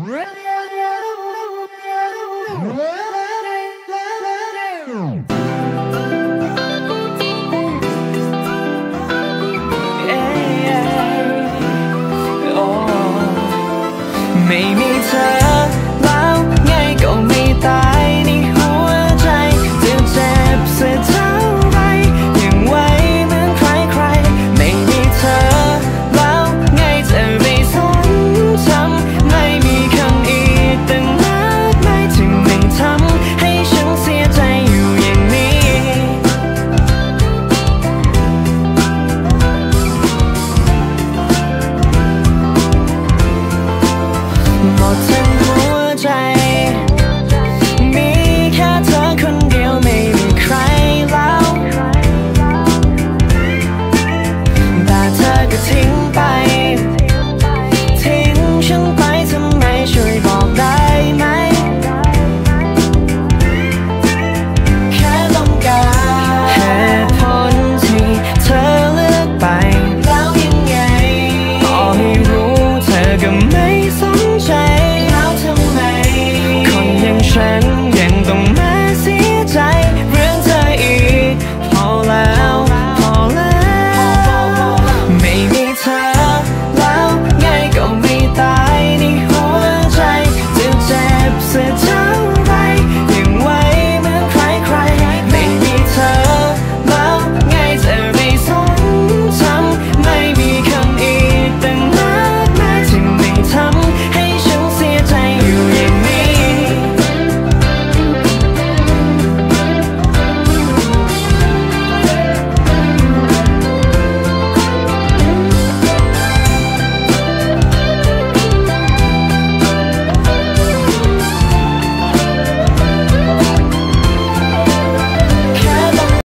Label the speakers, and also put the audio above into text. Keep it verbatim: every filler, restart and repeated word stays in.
Speaker 1: ไม่มีเธอแล้วไงก็ไม่ตายในหัวใจจะเจ็บสักเท่าไรยังไหวเหมือนใครใครไม่มีเธอแล้วไงจะไม่สนช้ำไม่มีคำอีกตั้งมากมายที่ไม่ทำให้ฉันเสียใจอยู่อย่างนี้หมดทั้ง